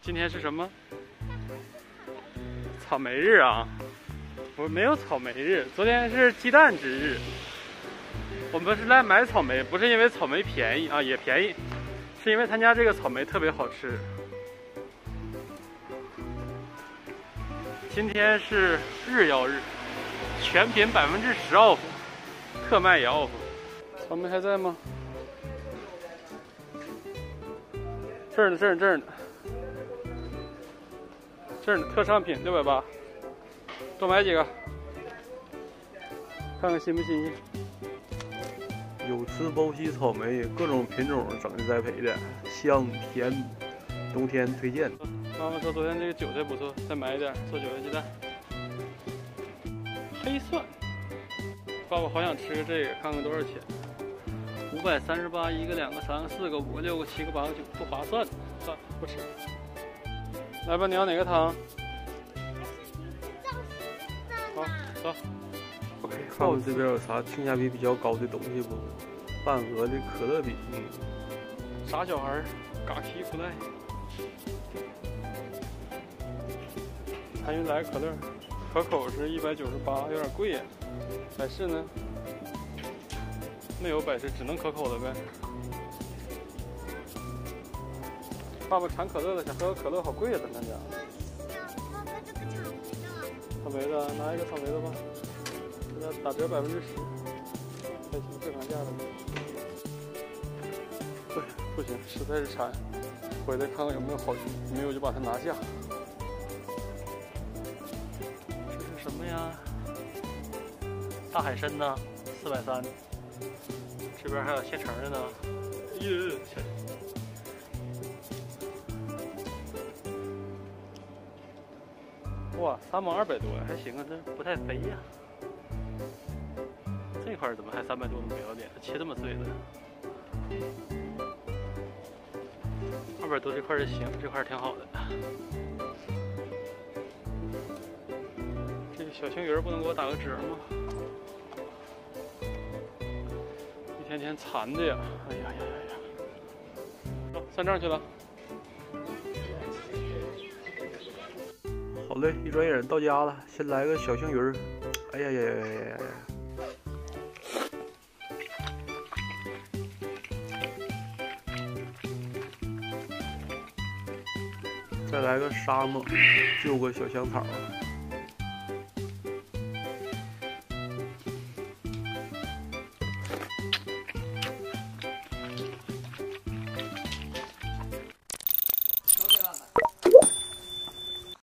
今天是什么？草莓日啊！我没有草莓日，昨天是鸡蛋之日。我们是来买草莓，不是因为草莓便宜啊，也便宜，是因为他家这个草莓特别好吃。今天是日曜日，全品10%off， 特卖也 off。草莓还在吗？这儿呢，这儿呢，这儿呢，这儿呢，特商品680，多买几个，看看新不新鲜。 有吃包西草莓，各种品种整的栽培的，香甜，冬天推荐。 妈妈说昨天这个韭菜不错，再买一点做韭菜鸡蛋。黑蒜，爸爸好想吃个这个，看看多少钱。538一个、2个、3个、4个、5个、6个、7个、8个、9个，不划算，算了，不吃。来吧，你要哪个糖？好，走。 看看这边有啥性价比比较高的东西不？半额的可乐饼， 傻小孩儿，嘎皮裤带。还有来可乐，可口是198，有点贵呀。百事呢？没有百事，只能可口的呗。爸爸馋可乐了，想喝个可乐，好贵呀，咱家。 爸爸这个草莓的，拿一个草莓的吧，现在打折10%，还行，正常价的。不行，实在是馋，回来看看有没有好鱼，没有就把它拿下。这是什么呀？大海参呢，430。这边还有现成的呢。哇，3毛200多呀，还行啊，这不太肥呀。这块怎么还300多的不要脸？切这么碎的？200多这块就行，这块挺好的。这个小青鱼不能给我打个折吗？一天天馋的呀！哎呀呀呀呀！走，算账去了。 好嘞，一转眼到家了，先来个小青鱼儿。哎呀呀呀呀呀呀！再来个沙漠，就个小香草。